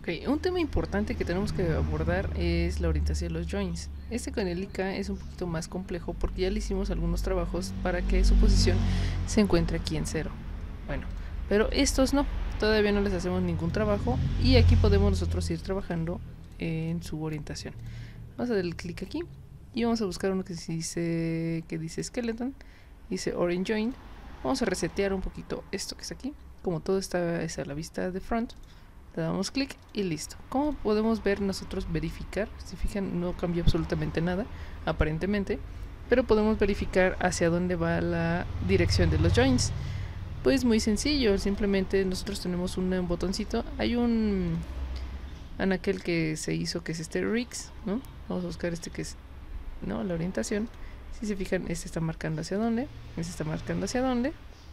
Ok, un tema importante que tenemos que abordar es la orientación de los joins. Este con el IK es un poquito más complejo porque ya le hicimos algunos trabajos para que su posición se encuentre aquí en 0. Bueno, pero estos no, todavía no les hacemos ningún trabajo y aquí podemos nosotros ir trabajando en su orientación. Vamos a darle clic aquí y vamos a buscar uno que dice skeleton, dice orient join. Vamos a resetear un poquito esto que está aquí, como todo está es a la vista de front. Le damos clic y listo. ¿Cómo podemos ver nosotros verificar? Si fijan, no cambia absolutamente nada, aparentemente, pero podemos verificar hacia dónde va la dirección de los joins. Pues muy sencillo, simplemente nosotros tenemos un botoncito. Hay un anaquel que se hizo que es este Rix, ¿no? Vamos a buscar este que es, ¿no? La orientación. Si se fijan, este está marcando hacia dónde, este está marcando hacia dónde,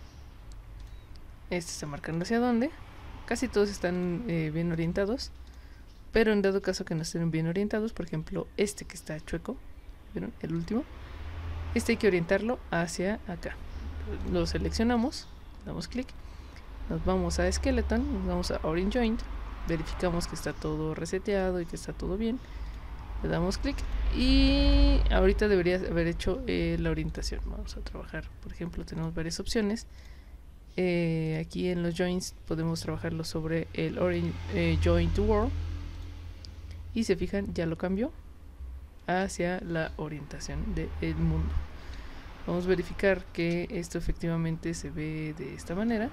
este está marcando hacia dónde. Casi todos están bien orientados, pero en dado caso que no estén bien orientados, por ejemplo este que está chueco, ¿vieron? El último, este hay que orientarlo hacia acá. Lo seleccionamos, damos clic, nos vamos a skeleton, nos vamos a orient joint, verificamos que está todo reseteado y que está todo bien, le damos clic y ahorita debería haber hecho la orientación. Vamos a trabajar, por ejemplo, tenemos varias opciones. Aquí en los joins podemos trabajarlo sobre el orient join to world y se fijan, ya lo cambió hacia la orientación del mundo. Vamos a verificar que esto efectivamente se ve de esta manera.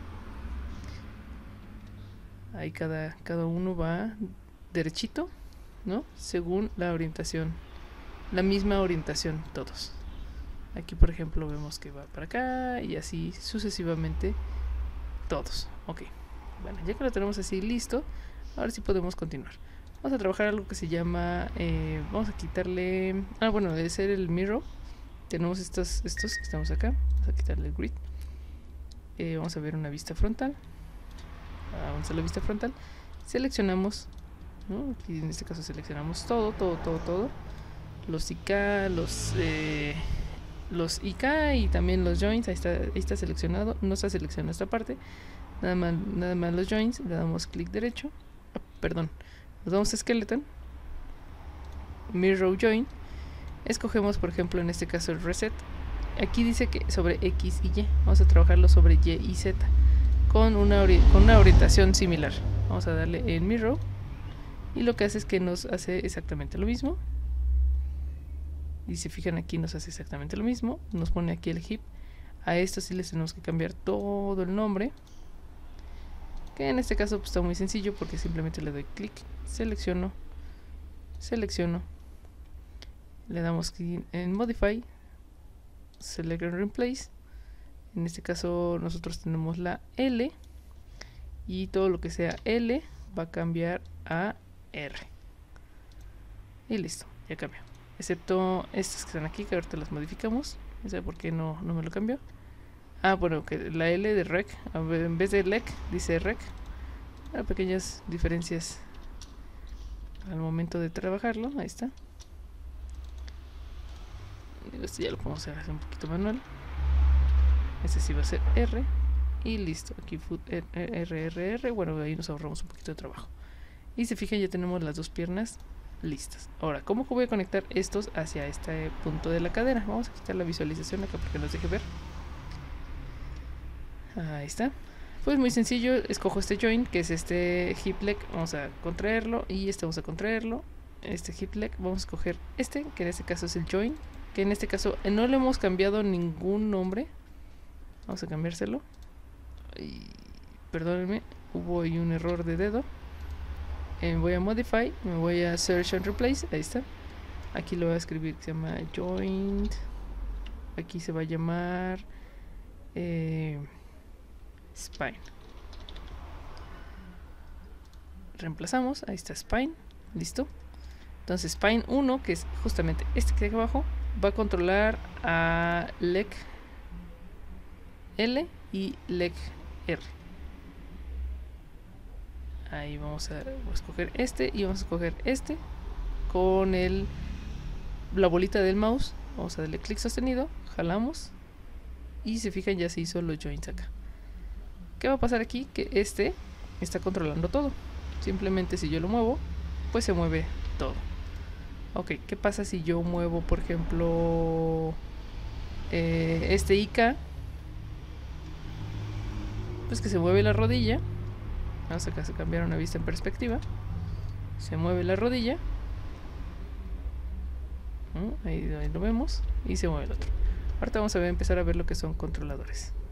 Ahí cada uno va derechito, ¿no? Según la orientación, la misma orientación todos. Aquí por ejemplo vemos que va para acá y así sucesivamente todos. Ok, bueno, ya que lo tenemos así listo, ahora sí podemos continuar. Vamos a trabajar algo que se llama, vamos a quitarle, bueno, debe ser el mirror. Tenemos estos que estamos acá, vamos a quitarle el grid. Vamos a ver una vista frontal. Vamos a la vista frontal, seleccionamos, ¿no? Aquí en este caso seleccionamos todo. Los IK, los IK y también los joins. Ahí está seleccionado, no está seleccionado esta parte, nada más los joins. Le damos clic derecho, perdón, nos damos a skeleton, mirror join, escogemos por ejemplo en este caso el reset. Aquí dice que sobre X y Y, vamos a trabajarlo sobre Y y Z con una orientación similar. Vamos a darle en mirror y lo que hace es que nos hace exactamente lo mismo. Y si fijan, aquí nos hace exactamente lo mismo, nos pone aquí el hip. A esto sí les tenemos que cambiar todo el nombre, que en este caso pues está muy sencillo porque simplemente le doy clic, selecciono, le damos clic en modify, select and replace. En este caso nosotros tenemos la L y todo lo que sea L va a cambiar a R y listo, ya cambió, excepto estas que están aquí, que ahorita las modificamos. No sé por qué no me lo cambió. Bueno, que la L de rec, en vez de lec, dice rec. Hay pequeñas diferencias al momento de trabajarlo. Ahí está. Esto ya lo podemos hacer un poquito manual. Este sí va a ser R y listo. Aquí foot R. Bueno, ahí nos ahorramos un poquito de trabajo. Y se fijan, ya tenemos las dos piernas listas. Ahora, ¿cómo voy a conectar estos hacia este punto de la cadera? Vamos a quitar la visualización acá porque nos deje ver. Ahí está. Pues muy sencillo, escojo este join, que es este hip leg, vamos a contraerlo y este vamos a contraerlo. Este hip leg, vamos a escoger este, que en este caso es el join, que en este caso no le hemos cambiado ningún nombre. Vamos a cambiárselo. Y, perdónenme, hubo ahí un error de dedo. Voy a modify, me voy a search and replace, ahí está. Aquí lo voy a escribir, que se llama joint. Aquí se va a llamar spine. Reemplazamos, ahí está spine, listo. Entonces spine 1, que es justamente este que está abajo, va a controlar a leg L y leg R. Ahí vamos a escoger este y vamos a escoger este con la bolita del mouse. Vamos a darle clic sostenido, jalamos y se fijan, ya se hizo los joints acá. ¿Qué va a pasar aquí? Que este está controlando todo. Simplemente si yo lo muevo, pues se mueve todo. Ok, ¿qué pasa si yo muevo, por ejemplo, este IK? Pues que se mueve la rodilla. Vamos a cambiar una vista en perspectiva. Se mueve la rodilla. Ahí lo vemos. Y se mueve el otro. Ahorita vamos a empezar a ver lo que son controladores.